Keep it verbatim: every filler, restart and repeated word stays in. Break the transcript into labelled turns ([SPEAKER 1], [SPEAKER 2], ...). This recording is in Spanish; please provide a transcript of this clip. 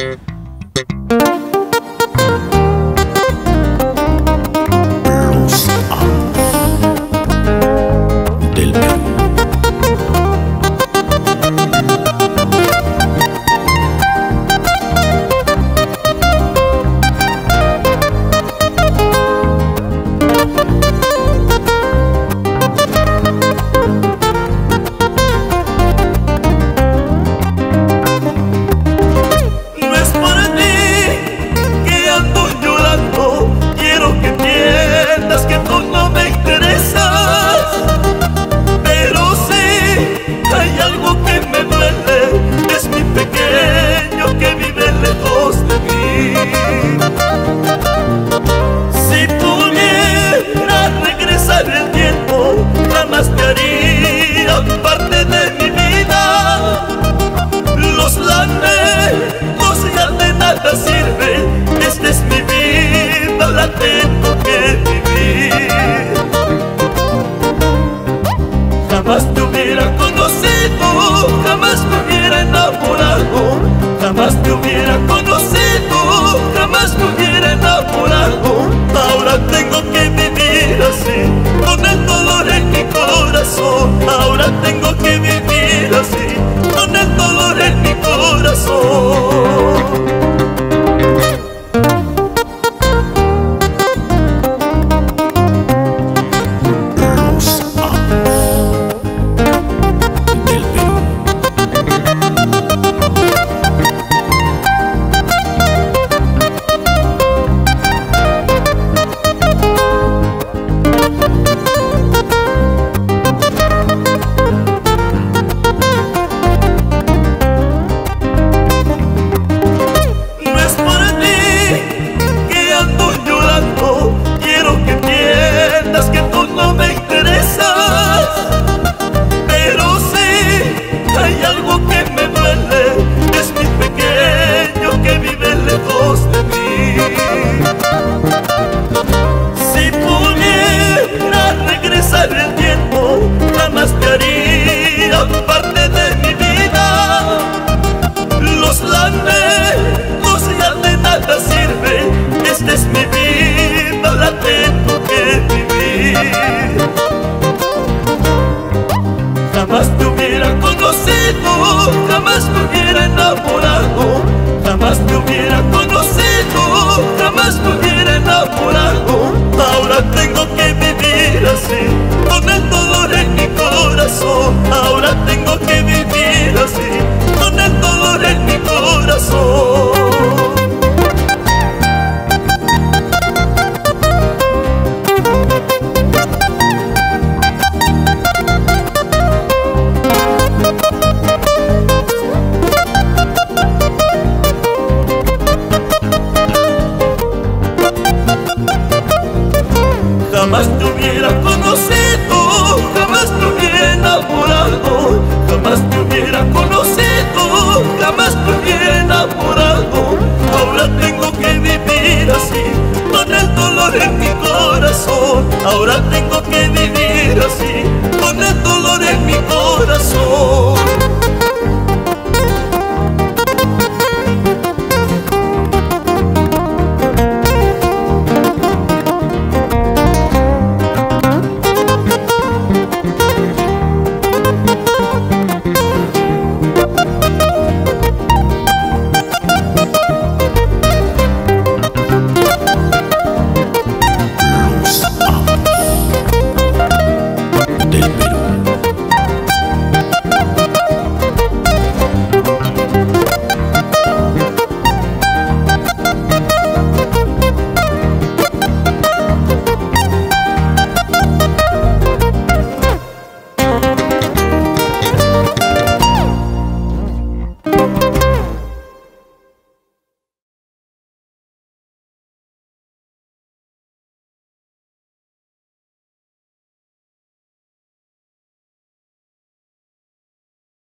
[SPEAKER 1] Jamás te hubiera conocido, jamás me hubiera enamorado, jamás te hubiera conocido, jamás me hubiera enamorado. Ahora tengo que vivir así, con el dolor en mi corazón. Ahora tengo que vivir así, con el dolor en mi corazón. Parte de mi vida, los lamentos ya de nada sirven. Esta es mi vida, la tengo que vivir. Jamás te hubiera conocido, jamás me hubiera enamorado, jamás te hubiera conocido, jamás me hubiera enamorado. Ahora tengo que vivir así, con el dolor en mi corazón.